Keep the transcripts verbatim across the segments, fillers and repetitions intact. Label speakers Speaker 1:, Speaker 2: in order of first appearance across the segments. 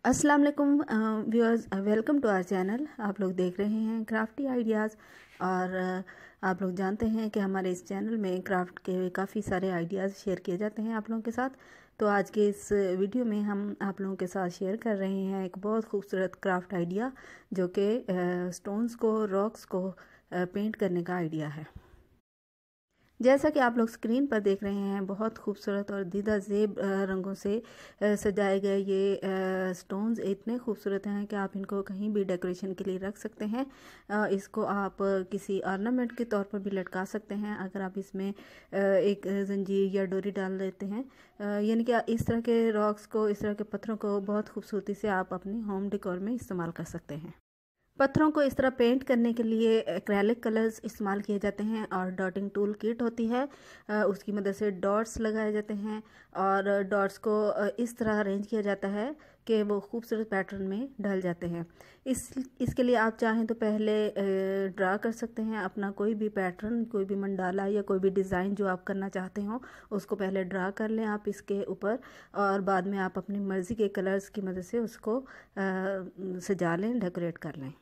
Speaker 1: अस्सलाम वालेकुम viewers, welcome to our channel. आप लोग देख रहे हैं क्राफ्टी आइडियाज़ और आप लोग जानते हैं कि हमारे इस चैनल में क्राफ्ट के काफ़ी सारे आइडियाज़ शेयर किए जाते हैं आप लोगों के साथ। तो आज के इस वीडियो में हम आप लोगों के साथ शेयर कर रहे हैं एक बहुत खूबसूरत क्राफ्ट आइडिया, जो कि स्टोन्स को, रॉक्स को पेंट करने का आइडिया है। जैसा कि आप लोग स्क्रीन पर देख रहे हैं, बहुत खूबसूरत और दीदा ज़ेब रंगों से सजाए गए ये स्टोन्स इतने खूबसूरत हैं कि आप इनको कहीं भी डेकोरेशन के लिए रख सकते हैं। इसको आप किसी ऑर्नामेंट के तौर पर भी लटका सकते हैं अगर आप इसमें एक जंजीर या डोरी डाल देते हैं। यानी कि इस तरह के रॉक्स को, इस तरह के पत्थरों को बहुत खूबसूरती से आप अपने होम डेकोर में इस्तेमाल कर सकते हैं। पत्थरों को इस तरह पेंट करने के लिए एक्रेलिक कलर्स इस्तेमाल किए जाते हैं और डॉटिंग टूल किट होती है, उसकी मदद से डॉट्स लगाए जाते हैं और डॉट्स को इस तरह अरेंज किया जाता है कि वो खूबसूरत पैटर्न में ढल जाते हैं। इस इसके लिए आप चाहें तो पहले ड्रा कर सकते हैं अपना कोई भी पैटर्न, कोई भी मंडाला या कोई भी डिज़ाइन जो आप करना चाहते हो, उसको पहले ड्रा कर लें आप इसके ऊपर, और बाद में आप अपनी मर्ज़ी के कलर्स की मदद से उसको सजा लें, डेकोरेट कर लें।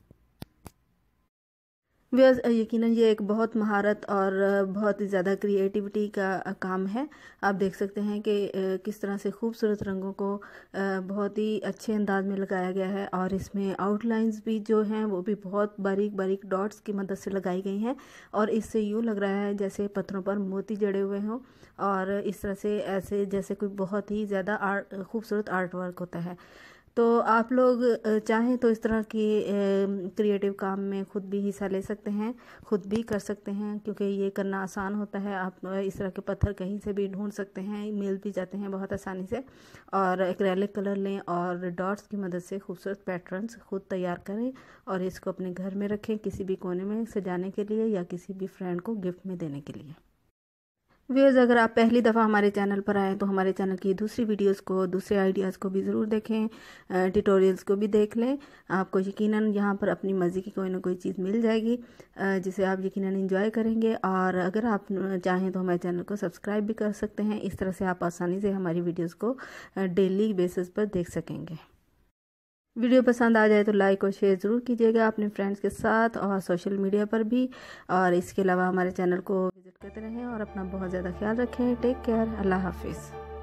Speaker 1: व्यूअर्स, यकीनन ये एक बहुत महारत और बहुत ही ज़्यादा क्रिएटिविटी का काम है। आप देख सकते हैं कि किस तरह से खूबसूरत रंगों को बहुत ही अच्छे अंदाज में लगाया गया है और इसमें आउटलाइंस भी जो हैं वो भी बहुत बारीक बारीक डॉट्स की मदद से लगाई गई हैं और इससे यूँ लग रहा है जैसे पत्थरों पर मोती जड़े हुए हों और इस तरह से ऐसे जैसे कोई बहुत ही ज़्यादा आर्ट खूबसूरत आर्ट वर्क होता है। तो आप लोग चाहें तो इस तरह की क्रिएटिव काम में ख़ुद भी हिस्सा ले सकते हैं, ख़ुद भी कर सकते हैं, क्योंकि ये करना आसान होता है। आप इस तरह के पत्थर कहीं से भी ढूंढ सकते हैं, मिल भी जाते हैं बहुत आसानी से। और एक्रेलिक कलर लें और डॉट्स की मदद से खूबसूरत पैटर्न्स ख़ुद तैयार करें और इसको अपने घर में रखें, किसी भी कोने में सजाने के लिए या किसी भी फ्रेंड को गिफ्ट में देने के लिए। व्यूअर्स, अगर आप पहली दफ़ा हमारे चैनल पर आएँ तो हमारे चैनल की दूसरी वीडियोस को, दूसरे आइडियाज़ को भी ज़रूर देखें, ट्यूटोरियल्स को भी देख लें। आपको यकीनन यहाँ पर अपनी मर्ज़ी की कोई ना कोई चीज़ मिल जाएगी जिसे आप यकीनन एंजॉय करेंगे। और अगर आप चाहें तो हमारे चैनल को सब्सक्राइब भी कर सकते हैं। इस तरह से आप आसानी से हमारी वीडियोज़ को डेली बेसिस पर देख सकेंगे। वीडियो पसंद आ जाए तो लाइक और शेयर ज़रूर कीजिएगा अपने फ्रेंड्स के साथ और सोशल मीडिया पर भी। और इसके अलावा हमारे चैनल को विज़िट करते रहें और अपना बहुत ज़्यादा ख्याल रखें। Take care. अल्लाह हाफिज़।